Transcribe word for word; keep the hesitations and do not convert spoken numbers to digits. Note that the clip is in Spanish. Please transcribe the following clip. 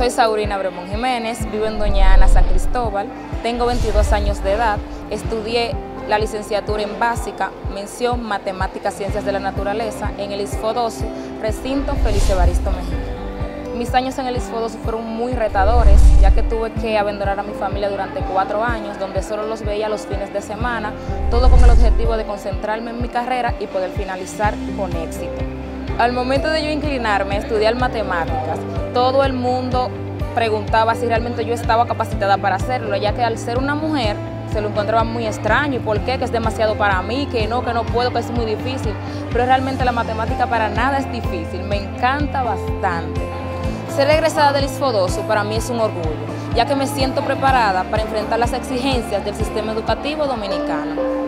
Soy Saurina Bremón Jiménez, vivo en Doña Ana, San Cristóbal, tengo veintidós años de edad, estudié la licenciatura en Básica, mención Matemáticas, Ciencias de la Naturaleza, en el ISFODOSU, recinto Feliz Evaristo Mejía. Mis años en el ISFODOSU fueron muy retadores, ya que tuve que abandonar a mi familia durante cuatro años, donde solo los veía los fines de semana, todo con el objetivo de concentrarme en mi carrera y poder finalizar con éxito. Al momento de yo inclinarme a estudiar matemáticas, todo el mundo preguntaba si realmente yo estaba capacitada para hacerlo, ya que al ser una mujer se lo encontraba muy extraño. ¿Y por qué? Que es demasiado para mí, que no, que no puedo, que es muy difícil. Pero realmente la matemática para nada es difícil, me encanta bastante. Ser egresada del ISFODOSU para mí es un orgullo, ya que me siento preparada para enfrentar las exigencias del sistema educativo dominicano.